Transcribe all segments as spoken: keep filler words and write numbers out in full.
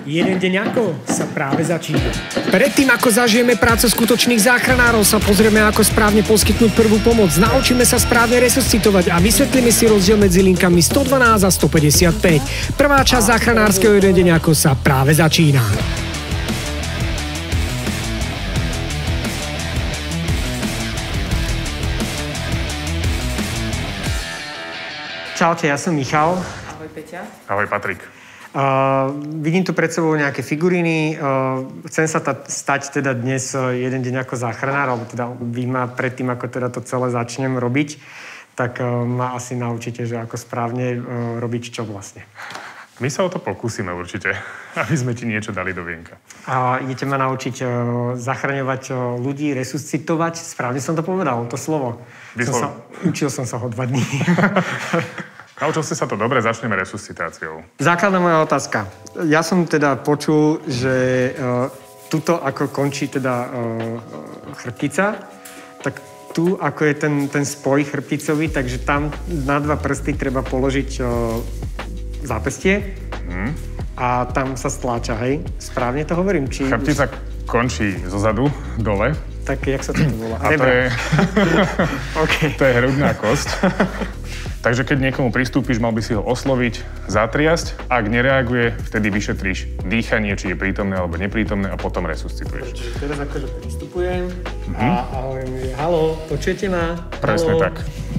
Jeden deň ako sa práve začína. Predtým, ako zažijeme prácu skutočných záchranárov, sa pozrieme, ako správne poskytnúť prvú pomoc, naučíme sa správne resuscitovať a vysvetlíme si rozdiel medzi linkami sto dvanásť a sto päťdesiatpäť. Prvá časť záchranárskeho Jeden deň ako sa práve začína. Čaute, ja som Michal. Ahoj, Peťa. Ahoj, Patrik. Uh, vidím tu pred sebou nejaké figuríny. Uh, chcem sa ta, stať teda dnes uh, jeden deň ako záchranár, alebo teda vy ma predtým, ako teda to celé začnem robiť, tak uh, ma asi naučíte, že ako správne uh, robiť čo vlastne. My sa o to pokúsime určite, aby sme ti niečo dali do vienka. A idete ma naučiť uh, zachraňovať uh, ľudí, resuscitovať. Správne som to povedal, to slovo. Som sa, učil som sa ho dva dní. Naučil si sa to dobre, začneme resuscitáciou. Základná moja otázka. Ja som teda počul, že uh, tuto ako končí teda uh, chrbtica, tak tu ako je ten, ten spoj chrbticový, takže tam na dva prsty treba položiť uh, zápestie hmm. a tam sa stláča, hej? Správne to hovorím? Či Chrbtica už... končí zozadu, dole. Tak jak sa to volá? A to je, okay. to je hrudná kosť. Takže keď niekomu pristúpiš, mal by si ho osloviť, zatriasť. Ak nereaguje, vtedy vyšetríš dýchanie, či je prítomné alebo neprítomné a potom resuscituješ. Teraz akože pristupujem mm-hmm. a, a hovorím, že haló, počujete ma? Presne haló? tak.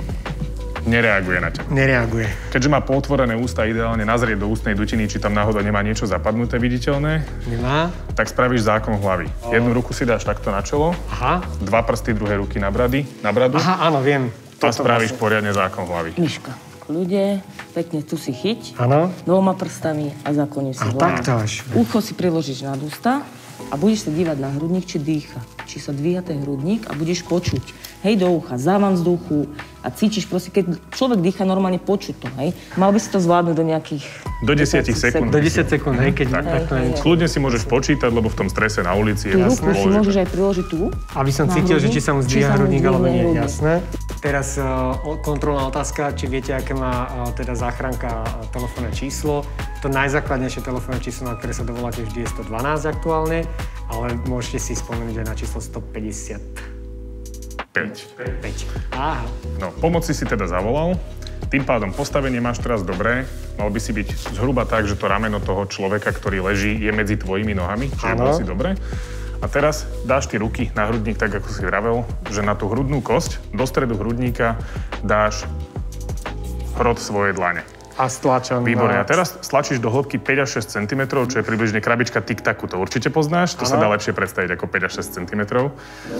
Nereaguje na teba. Nereaguje. Keďže má potvorené ústa, ideálne nazrieť do ústnej dutiny, či tam náhodou nemá niečo zapadnuté viditeľné. Nemá. Tak spravíš zákon hlavy. O. Jednu ruku si dáš takto na čelo, aha. dva prsty, druhé ruky na brady, na bradu. Aha, áno, viem. A spravíš vlastne poriadne zákon hlavy. Miška, ľudia, pekne tu si chyť. Áno. Dvoma prstami a zakloníš si hlavu. hlavu. Takto až. Ucho si priložíš nad ústa a budeš sa dívať na hrudník, či dýcha. Či sa dvíha ten hrudník a budeš počuť. Hej, do ucha, závan vzduchu a cítiš proste, keď človek dýcha, normálne počuť to, hej. Mal by si to zvládnuť do nejakých... Do desať sekúnd. Do desať sekúnd, hej, keď... Tak, hej, hej, hej. Kľudne si môžeš počítať, lebo v tom strese na ulici je... Tú ruku si môžeš aj priložiť tu. Aby som cítil, že či sa mu zdvíha hrudník, alebo nie, jasné. Teraz uh, kontrolná otázka, či viete, aké má uh, teda záchranka uh, telefónne číslo. To najzákladnejšie telefónne číslo, na ktoré sa dovoláte, vždy je sto dvanásť aktuálne, ale môžete si spomenúť aj na číslo sto päťdesiatpäť. päť. Aha. No, pomoci si teda zavolal. Tým pádom postavenie máš teraz dobré. Mal by si byť zhruba tak, že to rameno toho človeka, ktorý leží, je medzi tvojimi nohami. Čiže bol si dobre. A teraz dáš ty ruky na hrudník, tak ako si vravel, že na tú hrudnú kosť, do stredu hrudníka dáš hrot svojej dlane. A stlačam. Výborne. A teraz stlačíš do hĺbky päť až šesť centimetrov, čo je približne krabička tic-tacu. To určite poznáš. To ano. Sa dá lepšie predstaviť ako päť až šesť centimetrov.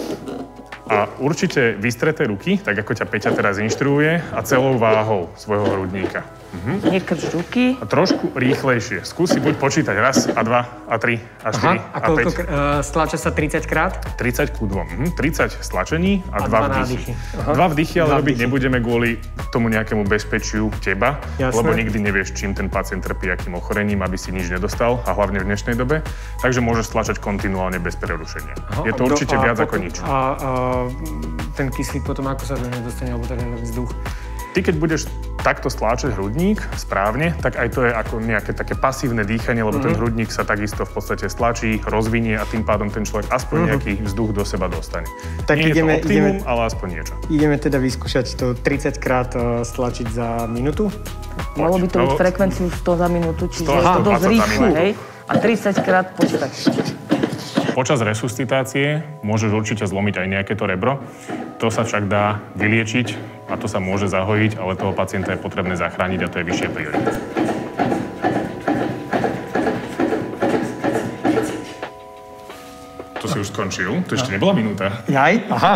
A určite vystreté ruky, tak ako ťa Peťa teraz inštruuje, a celou váhou svojho hrudníka. Mhm. Nekrč ruky. A trošku rýchlejšie. Skúsi buď počítať raz, a dva, a tri, a štyri, aha, a, a päť. Uh, stlača sa tridsať krát? tridsať ku dvom. Mhm. tridsať stlačení a, a dva vdychy. Aha. Dva vdychy, ale dva robiť vdychy. Nebudeme kvôli tomu nejakému bezpečiu teba, jasné. Lebo nikdy nevieš, čím ten pacient trpí, akým ochorením, aby si nič nedostal, a hlavne v dnešnej dobe. Takže môžeš stlačať kontinuálne bez prerušenia. Aha, je to určite do, viac potom, ako nič. A, a ten kyslík potom ako sa do neho dostane, alebo ten vzduch? Ty, keď budeš takto stláčať hrudník správne, tak aj to je ako nejaké také pasívne dýchanie, lebo mm-hmm. ten hrudník sa takisto v podstate stlačí, rozvinie a tým pádom ten človek aspoň mm-hmm. nejaký vzduch do seba dostane. Tak Nie ideme, je to optimum, ideme, ale aspoň niečo. Ideme teda vyskúšať to tridsaťkrát stlačiť za minútu? Malo by to byť frekvenciu sto za minútu, čiže je to dosť rýchlo, hej? A tridsaťkrát postačí. Počas resuscitácie môžeš určite zlomiť aj nejaké to rebro. To sa však dá vyliečiť a to sa môže zahojiť, ale toho pacienta je potrebné zachrániť a to je vyššia priorita. To si už skončil? To ešte nebola minúta. Jaj? Aha.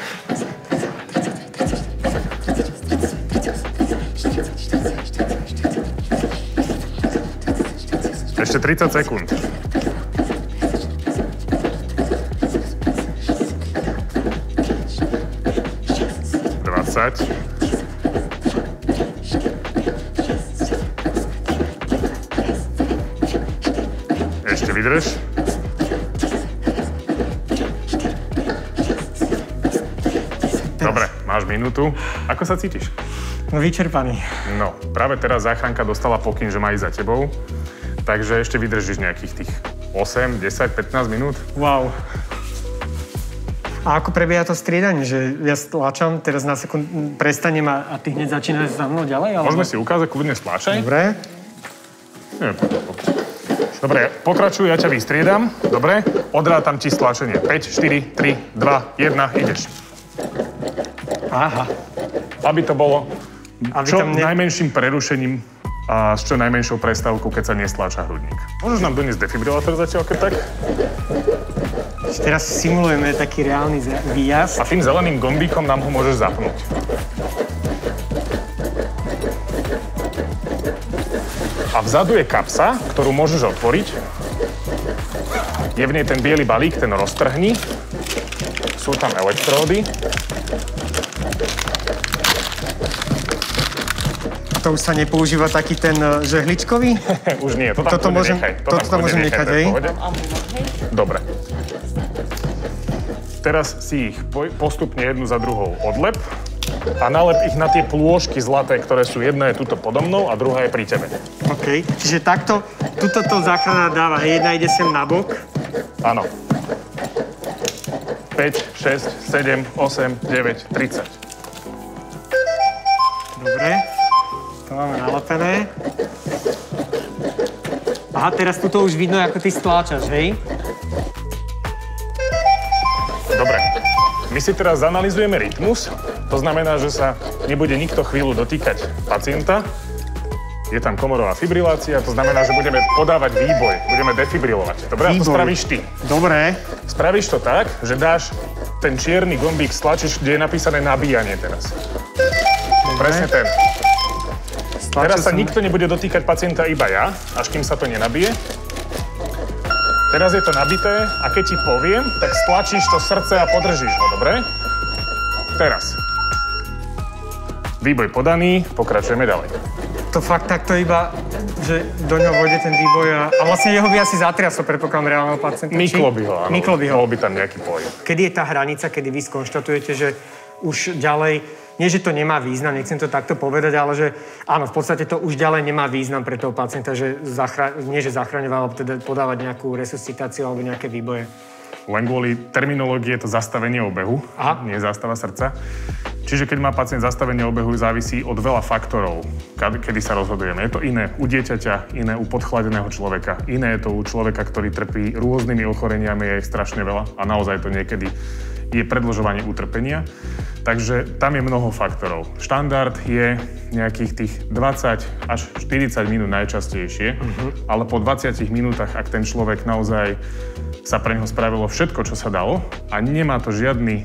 Ešte tridsať sekúnd. dvadsať. Ešte vydrž. Dobre, máš minútu. Ako sa cítiš? No vyčerpaný. No, práve teraz záchranka dostala pokyn, že má ísť za tebou. takže ešte vydržíš nejakých tých osem, desať, pätnásť minút. Wow. A ako prebieha to striedanie? Že ja stlačam, teraz na sekund prestanem a, a ty hneď začínaš za mnou ďalej? Ale... Môžeme si ukázať, kľudne stlačaj. Dobre. Nie, Dobre, pokračuj, ja ťa vystriedam. Dobre, odrátam ti stlačenie. päť, štyri, tri, dva, jeden, ideš. Aha. Aby to bolo Aby čo tam ne... najmenším prerušením a s čo najmenšou prestávkou, keď sa nestláča hrudník. Môžeš nám doniesť defibrilátor zatiaľ, keď tak? Teraz simulujeme taký reálny výjazd. A tým zeleným gombíkom nám ho môžeš zapnúť. A vzadu je kapsa, ktorú môžeš otvoriť. Je v nej ten biely balík, ten roztrhni. Sú tam elektródy. To už sa nepoužíva taký ten žehličkový? Už nie, to tam toto môžem, nechaj. To toto tam môžem nechať, hej? Dobre. Teraz si ich postupne jednu za druhou odlep a nalep ich na tie plôžky zlaté, ktoré sú jedna je tuto podo mnou a druhá je pri tebe. OK, čiže takto, tuto to záchrana dáva, jedna ide sem na bok. Áno. päť, šesť, sedem, osem, deväť, tridsať. Dobre. To máme nalepené. Aha, teraz tuto už vidno, ako ty stláčaš, hej? Dobre. My si teraz zanalizujeme rytmus. To znamená, že sa nebude nikto chvíľu dotýkať pacienta. Je tam komorová fibrilácia, to znamená, že budeme podávať výboj, budeme defibrilovať. Dobre, a to spravíš ty. Dobre. Spravíš to tak, že dáš ten čierny gombík, stlačíš, kde je napísané nabíjanie teraz. Dobre. Presne ten. Stlačil Teraz sa som... nikto nebude dotýkať pacienta, iba ja, až kým sa to nenabije. Teraz je to nabité a keď ti poviem, tak stlačíš to srdce a podržíš ho, dobre? Teraz. Výboj podaný, pokračujeme ďalej. To fakt takto iba, že do ňoho vôjde ten výboj a... A vlastne jeho by asi zatriasol, predpokladám, reálneho pacienta. Myklo by ho, áno. Myklo by ho. Bol by tam nejaký pohyb. Kedy je tá hranica, kedy vy skonštatujete, že už ďalej... Nie, že to nemá význam, nechcem to takto povedať, ale že áno, v podstate to už ďalej nemá význam pre toho pacienta, že zachra... nie, že zachraňovať, alebo teda podávať nejakú resuscitáciu alebo nejaké výboje. Len kvôli terminológie je to zastavenie obehu, Aha. nie zástava srdca. Čiže keď má pacient zastavenie obehu, závisí od veľa faktorov, kedy sa rozhodujeme. Je to iné u dieťaťa, iné u podchladeného človeka, iné je to u človeka, ktorý trpí rôznymi ochoreniami, je ich strašne veľa a naozaj to niekedy je predĺžovanie utrpenia. Takže tam je mnoho faktorov. Štandard je nejakých tých dvadsať až štyridsať minút najčastejšie, uh-huh. ale po dvadsiatich minútach, ak ten človek naozaj sa pre neho spravilo všetko, čo sa dalo a nemá to žiadny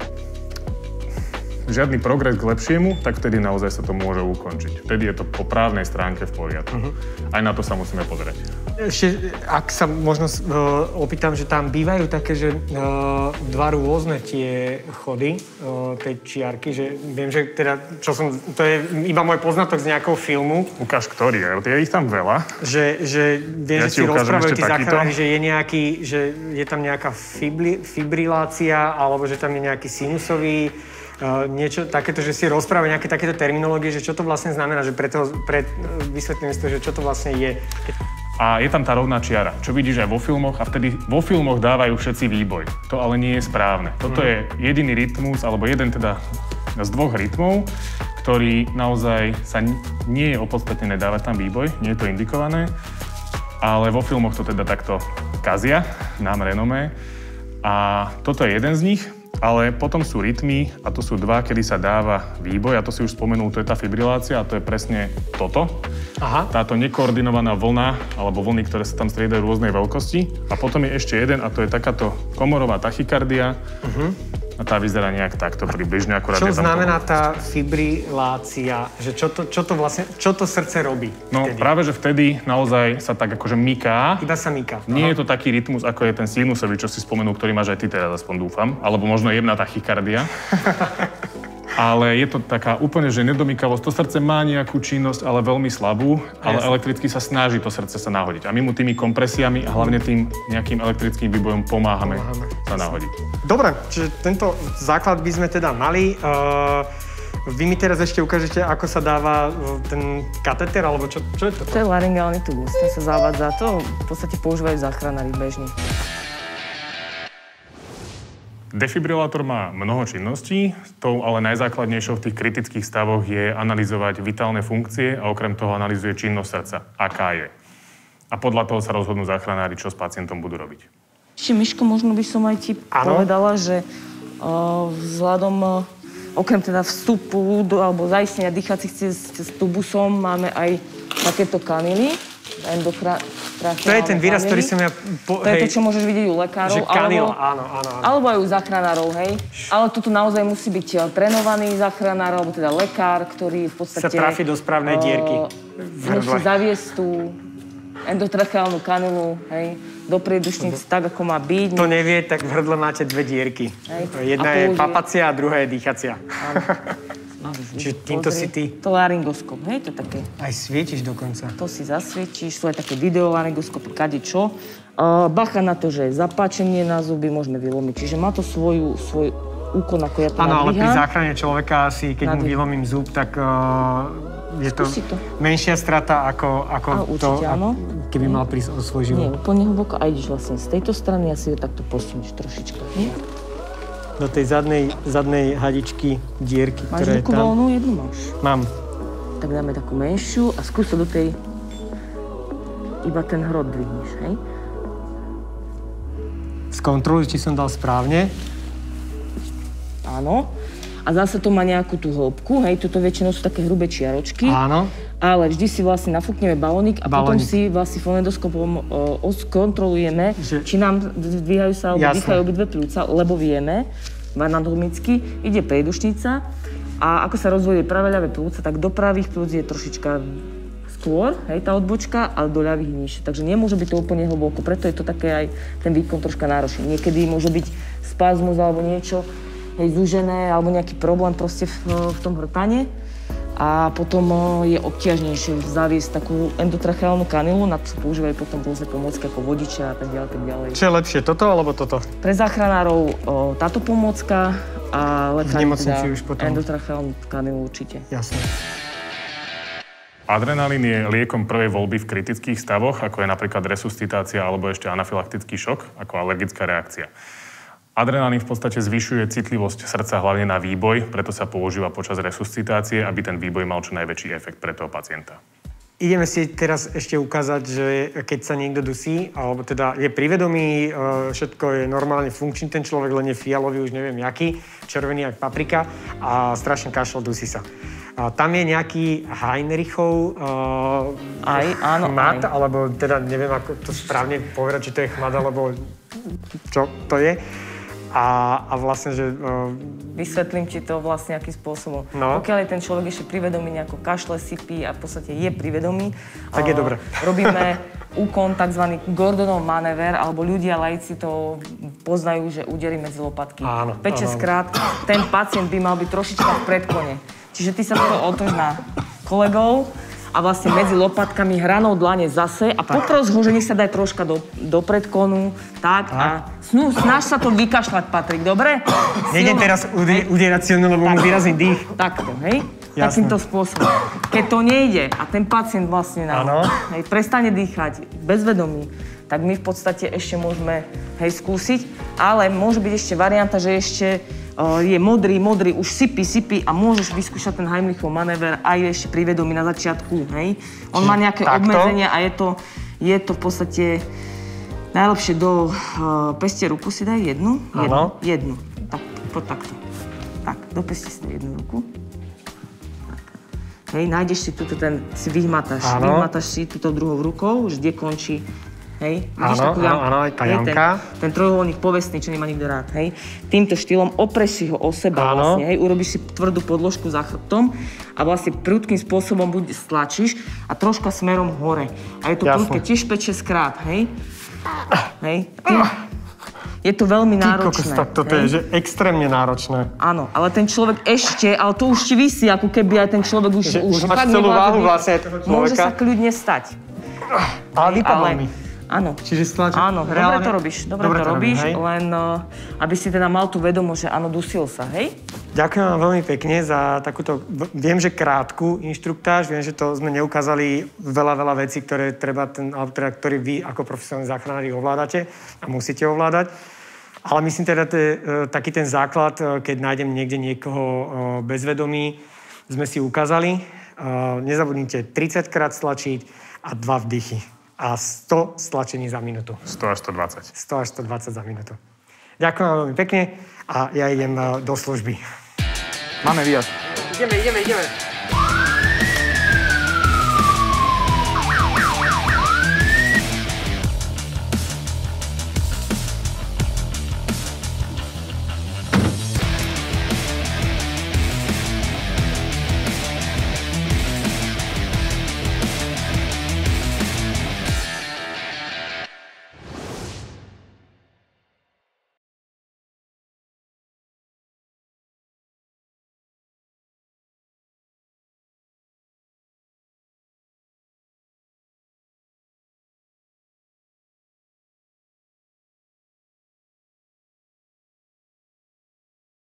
žiadny progres k lepšiemu, tak vtedy naozaj sa to môže ukončiť. Vtedy je to po právnej stránke v poriadku. Uh-huh. Aj na to sa musíme pozrieť. Ešte, ak sa možno uh, opýtam, že tam bývajú také, že uh, dva rôzne tie chody uh, tej čiarky, že viem, že teda, čo som, to je iba môj poznatok z nejakého filmu. Ukáž, ktorý je, je ich tam veľa. Že, že viem, ja že si rozprávajú tí záchranári, takýto. že je nejaký, že je tam nejaká fibri, fibrilácia, alebo že tam je nejaký sinusový Uh, niečo takéto, že si rozprávajú nejaké takéto terminológie, že čo to vlastne znamená, že preto, pre, vysvetlím si to, že čo to vlastne je. A je tam tá rovná čiara, čo vidíš aj vo filmoch a vtedy vo filmoch dávajú všetci výboj. To ale nie je správne. Toto mm. je jediný rytmus, alebo jeden teda z dvoch rytmov, ktorý naozaj sa nie je opodstatnené dávať tam výboj, nie je to indikované, ale vo filmoch to teda takto kazia, nám renomé. A toto je jeden z nich. Ale potom sú rytmy, a to sú dva, kedy sa dáva výboj, a to si už spomenul, to je tá fibrilácia, a to je presne toto. Aha. Táto nekoordinovaná vlna, alebo vlny, ktoré sa tam striedajú rôznej veľkosti. A potom je ešte jeden, a to je takáto komorová tachykardia. Uh-huh. A tá vyzerá nejak takto približne, akurát čo je tam znamená toho. Tá fibrilácia? Že čo to, čo to vlastne, čo to srdce robí? No vtedy? práve, že vtedy naozaj sa tak akože myká. Iba sa myká. Nie Aha. je to taký rytmus, ako je ten sinusový, čo si spomenul, ktorý máš aj ty teraz, aspoň dúfam. Alebo možno jemná tachykardia. Ale je to taká úplne, že nedomykavosť. To srdce má nejakú činnosť, ale veľmi slabú, ale Jasne. elektricky sa snaží to srdce sa nahodiť. A my mu tými kompresiami a hlavne tým nejakým elektrickým výbojom pomáhame, pomáhame. sa nahodiť. Dobre, čiže tento základ by sme teda mali. Uh, Vy mi teraz ešte ukážete, ako sa dáva ten kateter, alebo čo, čo je to? To je laryngálny tubus, ten sa zavádza. To v podstate používajú záchranári bežne. Defibrilátor má mnoho činností, tou ale najzákladnejšou v tých kritických stavoch je analyzovať vitálne funkcie a okrem toho analyzuje činnosť srdca, aká je. A podľa toho sa rozhodnú záchranári, čo s pacientom budú robiť. Ešte, Miško, možno by som aj ti ano? povedala, že uh, vzhľadom, uh, okrem teda vstupu do, alebo zaistenia dýchacích cez, cez tubusom máme aj takéto kanily. Endokra... To je ten výraz, ktorý som ja... Po, to hej, je to, čo môžeš vidieť u lekárov. Že kanila, alebo, áno, áno, áno. Alebo aj u záchranárov, hej. Ale tu naozaj musí byť trénovaný záchranár, alebo teda lekár, ktorý v podstate... Sa trafi do správnej dierky. Uh, musí zaviesť tú endotracheálnu kanilu, hej, do priedušnic tak, ako má byť. To nevie, tak v hrdle máte dve dierky. Hej. Jedna je papacia a druhá je dýchacia. Čiže týmto si ty... To laryngoskop, hej, to je také... Aj svietiš dokonca. To si zasviečíš, sú aj také videolaryngoskopy, kadečo. Uh, bacha na to, že zapáčenie na zuby môžeme vylomiť. Čiže má to svoju, svoj úkon, ako ja to nadvíham. Áno, ale pri záchrane človeka asi, keď mu vylomím zub, tak uh, je to, to menšia strata ako, ako a, určite, to, áno. keby mal prísť o svoj život. Nie, úplne hlboko a ideš vlastne z tejto strany a si ho takto posunieš trošička. Nie? Do tej zadnej, zadnej hadičky, dierky, máš ktorá je tam. Máš voľnú? Jednu máš? Mám. Tak dáme takú menšiu a skús sa do tej... Iba ten hrot dvihneš, hej? Skontroluj, či som dal správne. Áno. A zase to má nejakú tú hĺbku, hej? Tuto väčšinou sú také hrubé čiaročky. Áno. Ale vždy si vlastne nafúkneme balónik a balónik. Potom si vlastne fonendoskopom o, skontrolujeme, že... či nám dvíhajú sa alebo dýchajú obidve pľúca, lebo vieme, anatomicky ide priedušnica a ako sa rozvojí pravé ľavé pľúca, tak do pravých pľúc je trošička skôr, hej, tá odbočka, ale do ľavých nižšie. Takže nemôže byť to úplne hlboko, preto je to také aj ten výkon troška náročný. Niekedy môže byť spazmus alebo niečo, hej, zúžené alebo nejaký problém proste v, v tom hrtane. A potom je obťažnejšie zaviesť takú endotracheálnu kanilu, na to sa používajú potom rôzne pomôcky ako vodiča a tak ďalej, tak ďalej. Čo je lepšie, toto alebo toto? Pre záchranárov o, táto pomôcka a lekári teda už potom... endotracheálnu kanilu určite. Jasne. Adrenalín je liekom prvej voľby v kritických stavoch, ako je napríklad resuscitácia alebo ešte anafylaktický šok, ako alergická reakcia. Adrenalín v podstate zvyšuje citlivosť srdca hlavne na výboj, preto sa používa počas resuscitácie, aby ten výboj mal čo najväčší efekt pre toho pacienta. Ideme si teraz ešte ukázať, že keď sa niekto dusí, alebo teda je privedomý, všetko je normálne funkčný ten človek, len je fialový, už neviem jaký, červený jak paprika a strašne kašľal, dusí sa. A tam je nejaký Heinrichov uh, aj, áno, chmat, aj. alebo teda neviem, ako to správne povedať, či to je chmat, alebo čo to je. A, a vlastne, že... Uh... Vysvetlím ti to vlastne akým spôsobom. No. Pokiaľ je ten človek ešte privedomý, nejako kašle, sypí a v podstate je privedomý, tak je uh, dobre. Robíme úkon, tzv. Gordonov manéver, alebo ľudia, laici to poznajú, že údery medzi lopatky. Áno, päť šesť krát ten pacient by mal byť trošička v predklone. Čiže ty sa to otoč na kolegov a vlastne medzi lopatkami hranou dlane zase a popros ho, že nech sa daj troška do, do predklonu, tak a snú, snaž sa to vykašľať, Patrik, dobre? Nejde teraz udierať silno, lebo mu vyrazí dých. Takto, hej? Jasne. Takýmto spôsobom. Keď to nejde a ten pacient vlastne nám, hej, prestane dýchať bezvedomý, tak my v podstate ešte môžeme, hej, skúsiť, ale môže byť ešte varianta, že ešte uh, je modrý, modrý, už sypí, sypí a môžeš vyskúšať ten Heimlichov manéver aj ešte pri vedomí na začiatku, hej. On má nejaké takto obmedzenia a je to, je to v podstate najlepšie do uh, pestie ruku si daj jednu, jednu, jednu, tak, poď takto. Tak, do pestie si daj jednu ruku. Hej, nájdeš si tuto ten, si vyhmatáš, vyhmatáš si túto druhou rukou, že kde končí. Hej, vidíš takú jamku? Áno, áno, tá jamka. Ten, ten trojuholník povestný, čo nemá nikto rád, hej. Týmto štýlom opreš si ho o seba vlastne, hej, urobíš si tvrdú podložku za chrbtom a vlastne prudkým spôsobom buď stlačíš a troška smerom hore. A je to prudké tiež päť šesť krát, hej. Hej, tým, je to veľmi náročné. Ty kokos, tak toto hej? Je, že extrémne náročné. Áno, ale ten človek ešte, ale to už ti visí, ako keby aj ten človek už... Že už, už máš celú váhu vlastne toho človeka. Môže sa kľudne stať. Ale vypadol mi. Áno. Čiže stlačíš... Áno, reálne... dobre to robíš, dobre, dobre to robíš, robím, len uh, aby si teda mal tú vedomosť, že áno, dusil sa, hej? Ďakujem vám veľmi pekne za takúto, viem, že krátku inštruktáž, viem, že to sme neukázali veľa, veľa vecí, ktoré treba, ten, teda, ktoré vy ako profesionálni záchranári ovládate a musíte ovládať. Ale myslím teda, te, taký ten základ, keď nájdem niekde niekoho bezvedomí, sme si ukázali. Nezabudnite tridsaťkrát stlačiť a dva vdychy. A sto stlačení za minútu. sto až stodvadsať. sto až stodvadsať za minútu. Ďakujem vám veľmi pekne a ja idem do služby. Máme výjazd. Ideme, ideme, ideme.